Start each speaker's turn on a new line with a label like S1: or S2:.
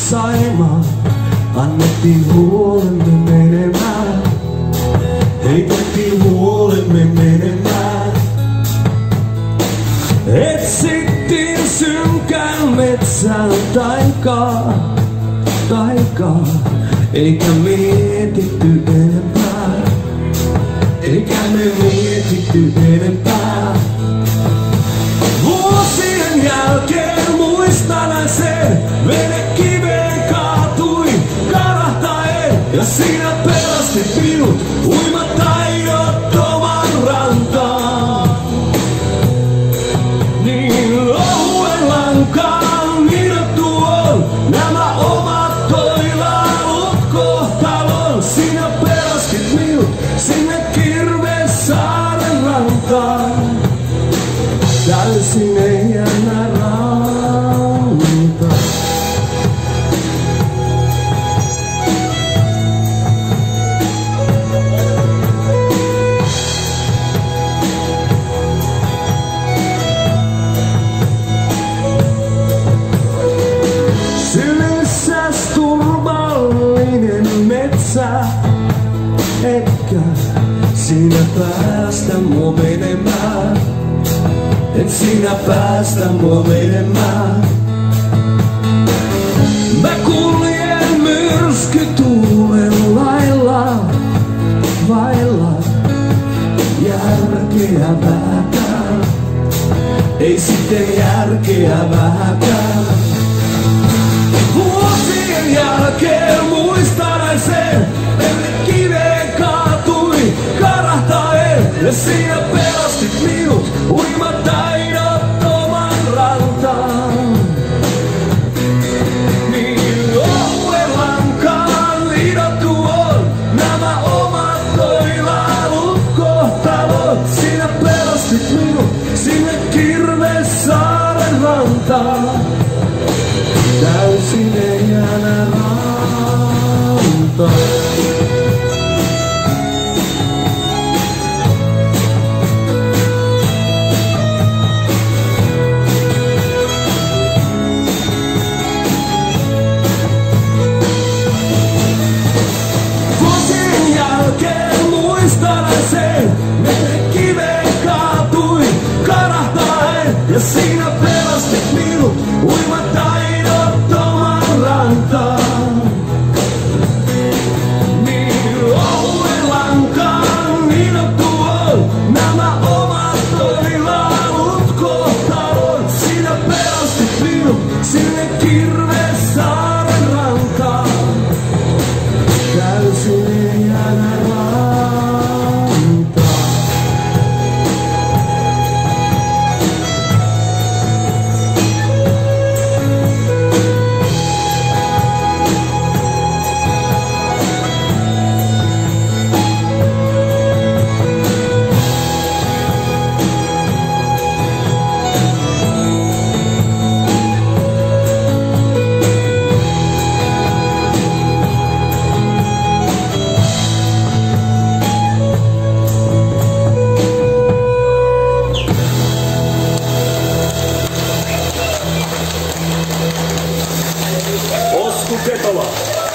S1: Saimaa, annettiin huolemme menemään. Heitettiin huolemme menemään. Etsittiin synkän metsän taikaa, eikä mietitty enempää. Eikä me mietitty enempää. Vuosien jälkeen muistan sen, vene kiveen kaatui karahtaen. Ja sinä pelastit minut uimataidottoman rantaan. Niin ohuen lankaan nidottu on nämä omat toilailut kohtalon. Sinä pelastit minut sinne Kirvessaaren rantaan. Täysin ei enää rauta. Sylissäs turvallinen metsä, etkä sinä päästä mua menemään. Et sinä päästä mua menemään. Mä kuljen myrskytuulen lailla, vailla järkeä vähäkään. Ei sitten järkeä vähäkään. Vuosien jälkeen muistan sen, että kiveen kaatui karahtaen. Ja sinä pelastit minut uimataidottoman rantaan. Niin ohuen lankaan lidottu on nämä omat toilailut kohtalot. Sinä pelastit minut sinne Kirvessaaren rantaan. Täysin ei enää rauta. Ja sinä pelastit minut uimataidottoman rantaan. Niin ohuen lankaan nidottu on nämä omat toilailut kohtalot. Sinä pelastit minut sinne Kirvessaaren rantaan. Täysin ei enää rauta. Osku Ketola.